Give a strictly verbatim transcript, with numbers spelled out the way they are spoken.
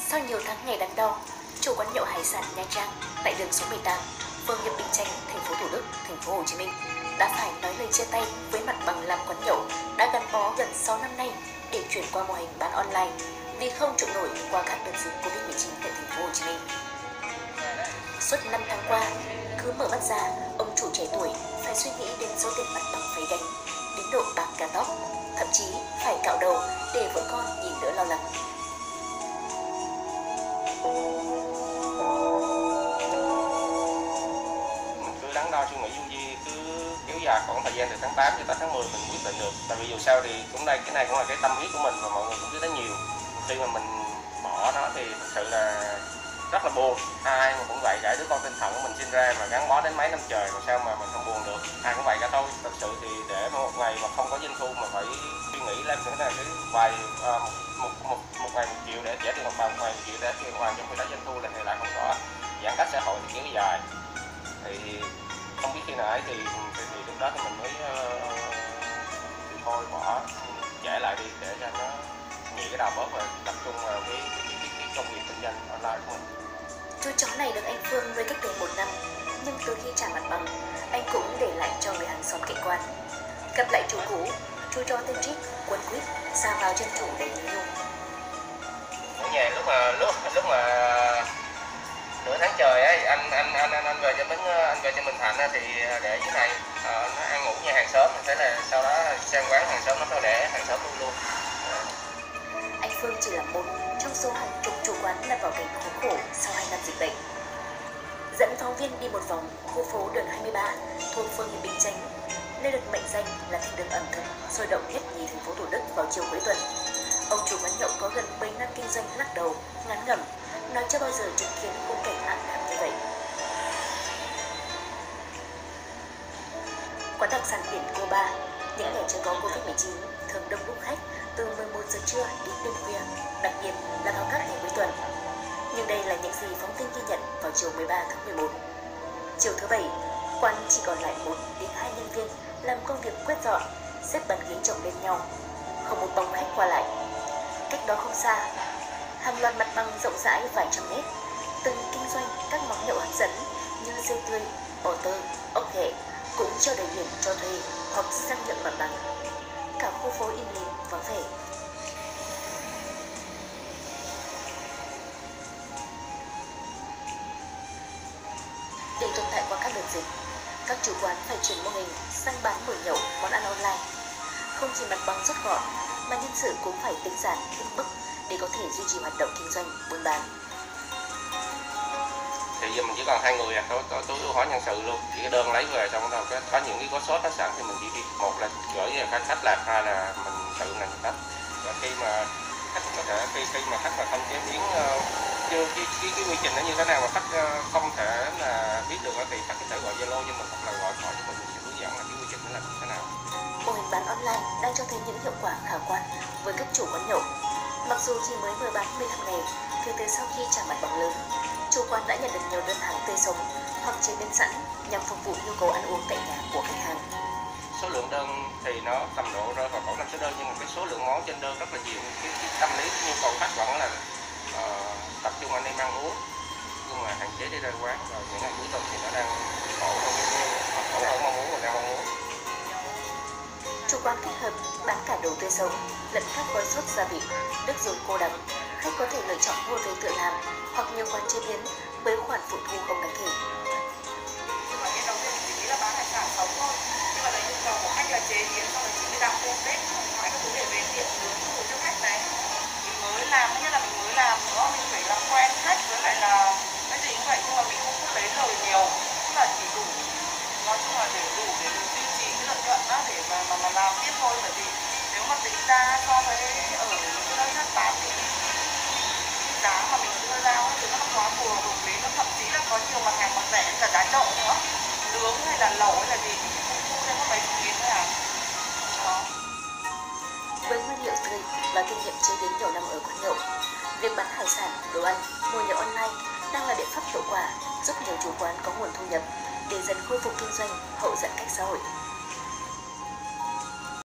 Sau nhiều tháng ngày đắn đo, chủ quán nhậu hải sản Nha Trang tại đường số mười tám, phường Hiệp Bình Chánh, thành phố Thủ Đức, thành phố Hồ Chí Minh đã phải nói lời chia tay với mặt bằng làm quán nhậu đã gắn bó gần sáu năm nay để chuyển qua mô hình bán online vì không trụ nổi qua các đợt dịch Covid mười chín tại thành phố Hồ Chí Minh. Suốt năm tháng qua, cứ mở mắt ra, ông chủ trẻ tuổi phải suy nghĩ đến số tiền mặt bằng phải gánh, đến độ bạc cả tóc, thậm chí phải cạo đầu để vợ con nhìn đỡ lo lắng. Mình cứ đắn đo suy nghĩ du di, cứ kéo dài khoảng thời gian từ tháng tám cho tới tháng mười mình quyết định được. Tại vì dù sao thì cũng đây cái này cũng là cái tâm huyết của mình và mọi người cũng biết đến nhiều. Khi mà mình bỏ nó thì thật sự là rất là buồn. Ai mà cũng vậy, cả đứa con tinh thần của mình sinh ra mà gắn bó đến mấy năm trời mà sao mà mình không buồn được. Ai cũng vậy cả thôi. Thật sự thì để một ngày mà không có doanh thu mà phải suy nghĩ lên cái này cái vài à, một, một, một, một ngày một triệu để trả tiền mặt bằng, một ngày một triệu để tiền hoàn trong khi đó doanh thu lên thì lại không có. Giãn cách xã hội thì kéo dài. Thì không biết khi nào ấy thì, thì, thì lúc đó thì mình mới uh, thì thôi bỏ trả lại đi để cho nó nhẹ cái đầu bớt và tập trung vào cái, cái, cái, cái, cái công việc kinh doanh online của mình. Chú chó này được anh Phương nuôi cách đây một năm, nhưng từ khi trả mặt bằng, anh cũng để lại cho người hàng xóm cạnh quán. Gặp lại chủ cũ, chú chó tên Trích quấn quýt sa vào chân chủ để nhí nhung. Ở nhà lúc mà lúc lúc mà nửa tháng trời ấy, anh anh anh anh, anh về cho mình anh về cho Bình Thạnh thì để dưới này à, nó ăn ngủ nhà hàng xóm, thế là sau đó sang quán hàng xóm nó để hàng xóm luôn luôn. Anh Phương chỉ là một trong số hàng chục chủ quán lâm vào cảnh khốn khổ sau hai năm dịch bệnh. Dẫn phóng viên đi một vòng khu phố đường hai mươi ba thuộc phường Hiệp Bình Chánh, nơi được mệnh danh là thiên đường ẩm thực sôi động nhất nhì thành phố Thủ Đức vào chiều cuối tuần. Ông chủ quán nhậu có gần mười năm kinh doanh lắc đầu, ngán ngẩm, nói chưa bao giờ chứng kiến khung cảnh ảm đạm như vậy. Quán đặc sản biển Cô Ba, những ngày chưa có Covid mười chín thường đông đúc khách từ mười một giờ trưa đến đêm khuya, đặc biệt là vào các ngày cuối tuần. Nhưng đây là những gì phóng viên ghi nhận vào chiều mười ba tháng mười một. Chiều thứ bảy, quán chỉ còn lại một đến hai nhân viên làm công việc quét dọn, xếp bàn ghế chồng lên nhau, không một bóng khách qua lại. Cách đó không xa, hàng loạt mặt bằng rộng rãi vài trăm mét, từng kinh doanh các món nhậu hấp dẫn như dê tươi, bò tơ, ốc hẹ cũng cho đầy biển cho thuê hoặc sang nhận mặt bằng. Cả khu phố im lìm vắng vẻ. Để tồn tại qua các đợt dịch, các chủ quán phải chuyển mô hình sang bán buổi nhậu món ăn online. Không chỉ mặt bằng rút gọn mà nhân sự cũng phải tinh giản hết mức để có thể duy trì hoạt động kinh doanh buôn bán. Thì giờ mình chỉ còn hai người à, tối tối tối ưu hóa nhân sự luôn. Chỉ cái đơn lấy về xong rồi có, có những cái gói sốt nó sẵn thì mình chỉ đi, một là gửi về khách khách làm, hai là mình tự làm khách. Và khi mà khách có thể khi khi mà khách mà không chế biến uh, chưa cái, cái cái quy trình nó như thế nào mà khách uh, không thể là biết được thì khách có thể gọi Zalo cho mình hoặc là gọi hỏi cho mình, mình sẽ hướng dẫn là cái quy trình nó làm như thế nào. Mô hình bán online đang cho thấy những hiệu quả khả quan với các chủ quán nhậu. Mặc dù chỉ mới mở bán mười lăm ngày, kể từ sau khi trả mặt bằng lớn, chủ quán đã nhận được nhiều đơn hàng tươi sống hoặc chế biến sẵn nhằm phục vụ nhu cầu ăn uống tại nhà của khách hàng. Số lượng đơn thì nó tầm độ rơi vào khoảng năm số đơn, nhưng mà cái số lượng món trên đơn rất là nhiều. Cái, cái tâm lý cái nhu cầu khách vẫn là uh, tập trung anh em ăn uống, nhưng mà hạn chế đi ra quán. Rồi những ngày cuối tuần thì nó đang khổ hơn khổ hơn mong muốn, mình đang mong muốn. Chủ quán kết hợp bán cả đồ tươi sống lẫn các gói sốt gia vị, nước dùng cô đặc. Khách có thể lựa chọn mua về tự làm hoặc nhiều quán chế biến với khoản phụ thu không đáng kể. Nhưng mà cái đầu tiên mình chỉ nghĩ là bán hải sản sống thôi, nhưng mà là nhu cầu của khách là chế biến xong rồi chỉ đi đặt lên bếp hỏi các thứ để về tiệm nướng phục cho khách đấy. Mình mới làm, thứ nhất là mình mới làm nữa, mình phải làm quen khách, với lại là cái gì cũng vậy, nhưng mà mình không có lấy lời nhiều, tức là chỉ đủ, nói chung là để đủ để mình duy trì cái lợi nhuận đó để mà mà, mà làm tiếp thôi. Bởi vì nếu mà tính ra so với ở những cái nơi khác bán thì giá mà mình đưa ra thì nó quá phù hợp lý, nó thậm chí là có nhiều mặt hàng còn rẻ hơn cả giá trậu nữa, nướng hay là lẩu hay là gì thì cũng thu thêm có mấy chục nghìn thôi à. Đó. Với nguyên liệu tươi và kinh nghiệm chế biến nhiều năm ở quán nhậu, việc bán hải sản, đồ ăn, mua nhậu online đang là biện pháp hiệu quả giúp nhiều chủ quán có nguồn thu nhập để dần khôi phục kinh doanh hậu giãn cách xã hội.